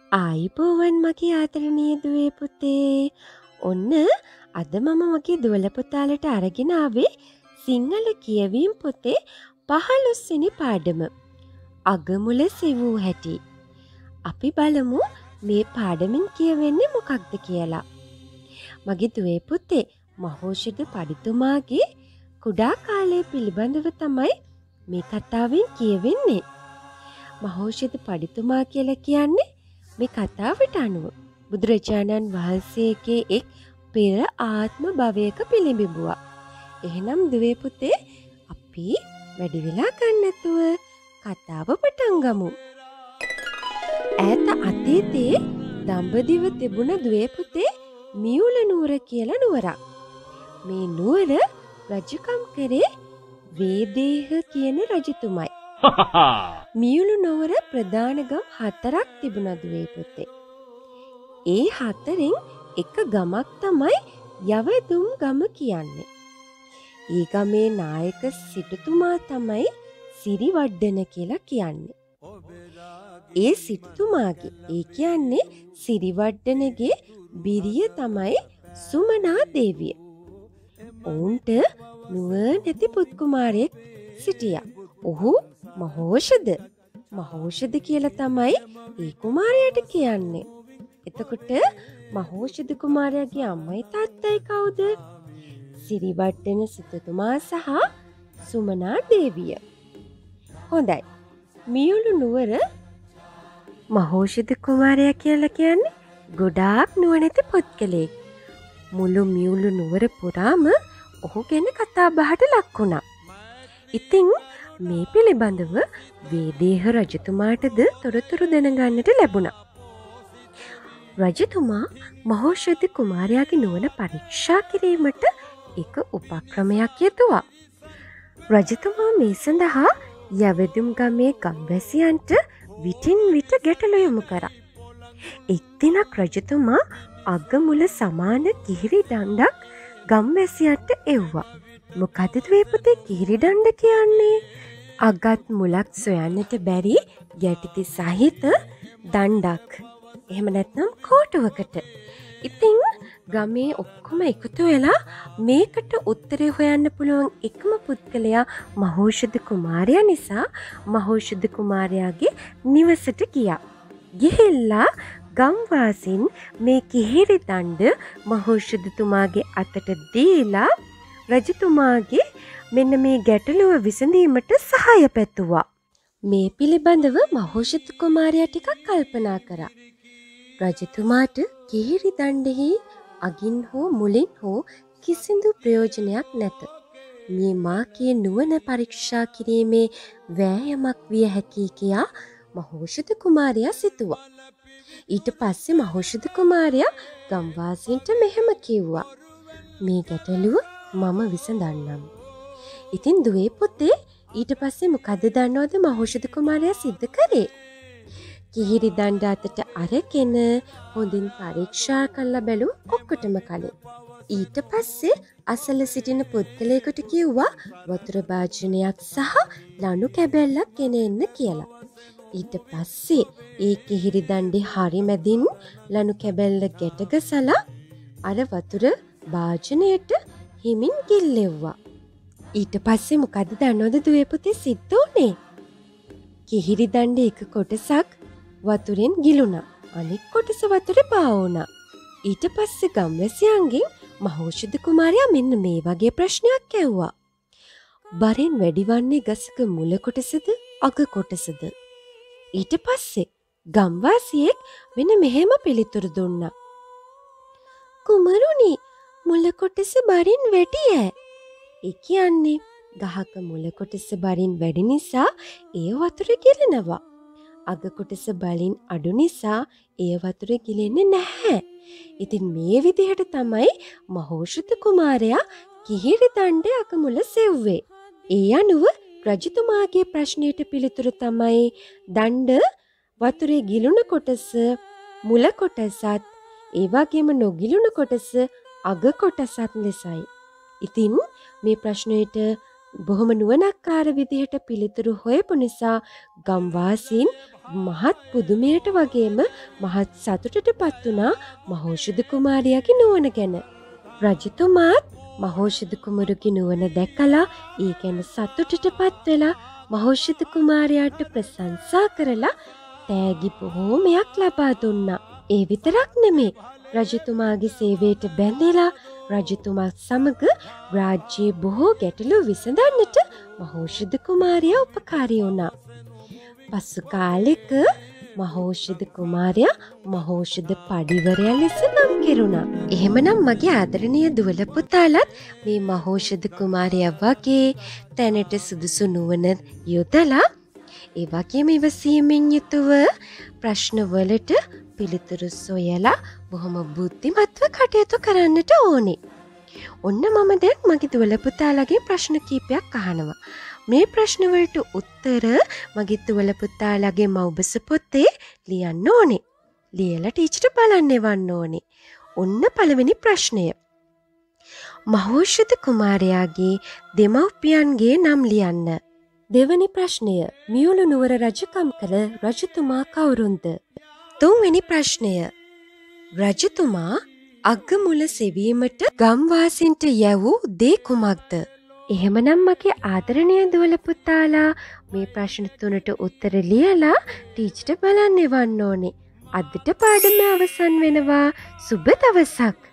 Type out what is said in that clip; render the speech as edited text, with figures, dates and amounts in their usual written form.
ආයිබෝවන් මගේ ආදරණීය දුවේ පුතේ. ඔන්න අද මම මගේ දුවල පුතාලට අරගෙන ආවේ සිංහල කියවීම් පොතේ 15 වෙනි පාඩම. අගමුල සෙවූ හැටි. අපි බලමු මේ පාඩමින් කියවෙන්නේ මොකක්ද කියලා. මගේ දුවේ පුතේ මහෝෂධ පඬිතුමාගේ කුඩා කාලය පිළිබඳව තමයි මේ කතාවෙන් කියවෙන්නේ. මහෝෂධ පඬිතුමා කියලා කියන්නේ මේ කතාවට අනුව බුදුරජාණන් වහන්සේගේ එක් පෙර ආත්ම භවයක පිළිඹුවා. එහෙනම් දුවේ පුතේ අපි වැඩි වෙලා ගන්න නැතුව කතාව පටන් ගමු. ඈත අතීතයේ දඹදිව තිබුණ දුවේ පුතේ මියුල නුවර කියලා නුවරක්. මේ නුවර රජකම් කරේ වේදේහ කියන රජතුමයි. මියුළු නුවර ප්‍රධාන ගම් 4ක් තිබුණා දුවේ පුතේ. ඒ 4න් එක ගමක් තමයි යවදුම් ගම කියන්නේ. ඒ ගමේ නායක සිටුතුමා තමයි සිරිවඩ්ඩන කියලා කියන්නේ. ඒ සිටුතුමාගේ ඒ කියන්නේ සිරිවඩ්ඩනගේ බිරිය තමයි සුමනා දේවිය. ඔවුන්ට නුවණැති පුත් කුමාරයෙක් සිටියා. ඔහු මහෝෂධ කියලා තමයි ඒ කුමාරයාට කියන්නේ. එතකොට මහෝෂධ කුමාරයාගේ අම්මයි තාත්තයි කවුද? සිරිවඩ්ඩන සිටුතුමා සහ සුමනා දේවිය. හොඳයි. මියුළු නුවර මහෝෂධ කුමාරයා කියලා කියන්නේ ගොඩාක් නුවණැති පුද්ගලයෙක්. මුළු මියුළු නුවර පුරාම ඔහු ගැන කතා බහට ලක් වුණා. ඉතින් මේ පිළිබඳව වේදේහ රජතුමාටද තොරතුරු දැනගන්නට ලැබුණා. රජතුමා මහෝෂධ කුමාරයාගේ නුවණ පරීක්ෂා කිරීමට එක උපක්‍රමයක් යෙදුවා. රජතුමා මේ සඳහා යවදුම් ගමේ ගම්වැසියන්ට විටින් විට ගැටළු යොමු කරා. එක් දිනක් රජතුමා අගමුල සමාන කිහිරි දණ්ඩක් ගම්වැසියන්ට එව්වා. මොකද දුවේ පුතේ කිහිරි දණ්ඩ කියන්නේ? අගත් මුලක් සොයන්නට බැරි ගැටිති සහිත දණ්ඩක්. එහෙම නැත්නම් කෝටුවකට. ඉතින් ගමේ ඔක්කොම එකතු වෙලා මේකට උත්තරේ හොයන්න පුළුවන් එකම පුද්ගලයා මහෝෂධ කුමාරයා නිසා මහෝෂධ කුමාරයාගේ නිවසට ගියා. ගිහිල්ලා ගම්වාසීන් මේ කිහිරි දණ්ඩ මහෝෂධතුමාගේ අතට දීලා රජතුමාගේ මෙන්න මේ ගැටලුව විසඳීමට සහාය පැතුවා. මේ පිළිබඳව මහෝෂධ කුමාරයා ටිකක් කල්පනා කරා. රජතුමාට කිහිරි දණ්ඩෙහි අගින් හෝ මුලින් හෝ කිසිදු ප්‍රයෝජනයක් නැත. මේ මාගේ නුවණ පරීක්ෂා කිරීමේ වෑයමක් විය හැකි කියා මහෝෂධ කුමාරයා සිතුවා. ඊට පස්සේ මහෝෂධ කුමාරයා ගම්වාසීන්ට මෙහෙම කිව්වා. මේ ගැටලුව මම විසඳන්නම්. ඉතින් දුවේ පුතේ ඊට පස්සේ මොකද දන්නවද මහෝෂධ කුමාරයා සිද්ධ කරේ? කිහිරි දණ්ඩ අතට අරගෙන හොඳින් පරීක්ෂා කරලා බැලුව ඔක්කොටම කලින්. ඊට පස්සේ අසල සිටින පුද්ගලයෙකුට කිව්වා වතුර භාජනයක් සහ ලණු කැබැල්ලක් ගෙන එන්න කියලා. ඊට පස්සේ ඒ කිහිරි දණ්ඩේ හරි මැදින් ලණු කැබැල්ල ගැට ගසලා අර වතුර භාජනයට හිමින් ගිල්ලෙව්වා. ඊට පස්සේ මොකද දන්නවද දුවේ පුතේ සිද්ධ වුනේ? කිහිරි දණ්ඩේ එක කොටසක් වතුරෙන් ගිලුණා. අනෙක් කොටස වතුරේ පාවුණා. ඊට පස්සේ ගම්වැසියන්ගෙන් මහෝෂධ කුමාරයා මෙන්න මේ වගේ ප්‍රශ්නයක් ඇහුවා. බරෙන් වැඩිවන්නේ ගසක මුල කොටසද අග කොටසද? ඊට පස්සේ ගම්වාසියෙක් මෙන්න මෙහෙම පිළිතුරු දුන්නා. කුමරුනි, මුල කොටස බරින් වැඩි ඈ. ඒ කියන්නේ ගහක මුල කොටස බරින් වැඩි නිසා ඒ වතුර ගිලෙනවා. අග කොටස බලින් අඩු නිසා ඒ වතුර ගිලෙන්නේ නැහැ. ඉතින් මේ විදිහට තමයි මහෝෂධ කුමාරයා කිහිරි දණ්ඩේ අගමුල සෙව්වේ. ඒ අනුව රජතුමාගේ ප්‍රශ්නයට පිළිතුර තමයි දණ්ඩ වතුරේ ගිලුණ කොටස මුල කොටසත් ඒ වගේම නොගිලුණ කොටස අග කොටසත් ලෙසයි. ඉතින් මේ ප්‍රශ්නයට බොහොම නුවණක්කාර විදිහට පිළිතුරු හොයපු නිසා ගම්වාසීන් මහත් පුදුමයට වගේම මහත් සතුටටපත් වුණා මහෞෂධ කුමාරයාගේ නුවණ ගැන. රජතුමාත් මහෞෂධ කුමරුගේ නුවණ දැකලා ඒ ගැන සතුටටපත් වෙලා මහෞෂධ කුමාරයාට ප්‍රශංසා කරලා තෑගි බොහෝමයක් ලබා දුන්නා. ඒ විතරක් නෙමේ. රජතුමාගේ සේවයට බැඳලා රජතුමා සමග රාජ්‍යයේ බොහෝ ගැටලු විසඳන්නට මහෞෂධ කුමාරයා උපකාරී වුණා. පසු කාලෙක මහෞෂධ කුමාරයා මහෞෂධ පඬිවරයා ලෙස නම් කෙරුණා. එහෙමනම් මගේ ආදරණීය දුවල පුතාලත් මේ මහෞෂධ කුමාරයා වගේ තැනට සුදුසු නුවණ යොදලා ඒ වගේම ඉවසීමෙන් යුතුව ප්‍රශ්නවලට පිළිතුරු සොයලා බොහොම බුද්ධිමත්ව කටයුතු කරන්නට ඕනේ. ඔන්න මම දැන් මගේ දුවල පුතාලගේ ප්‍රශ්න කීපයක් අහනවා. මේ ප්‍රශ්න වලට උත්තර මගේ දුවල පුතාලගේ මව්බස පොතේ ලියන්න ඕනේ. ලියලා ටීචර්ට බලන්න එවන්න ඕනේ. ඔන්න පළවෙනි ප්‍රශ්නය. මහෞෂධ කුමාරයාගේ දෙමව්පියන්ගේ නම් ලියන්න. දෙවැනි ප්‍රශ්නය. මියුළු නුවර රජකම් කළ රජතුමා කවුරුන්ද? තුන්වෙනි ප්‍රශ්නය. රජතුමා අග්ගමුල සෙවීමට ගම්වාසීන්ට යැවූ දේ කුමක්ද? එහෙමනම් මගේ ආදරණීය දුවල පුතාලා මේ ප්‍රශ්න තුනට උත්තර ලියලා ටීචර්ට බලන්න එවන්න ඕනේ. අදට පාඩම අවසන් වෙනවා. සුබ දවසක්.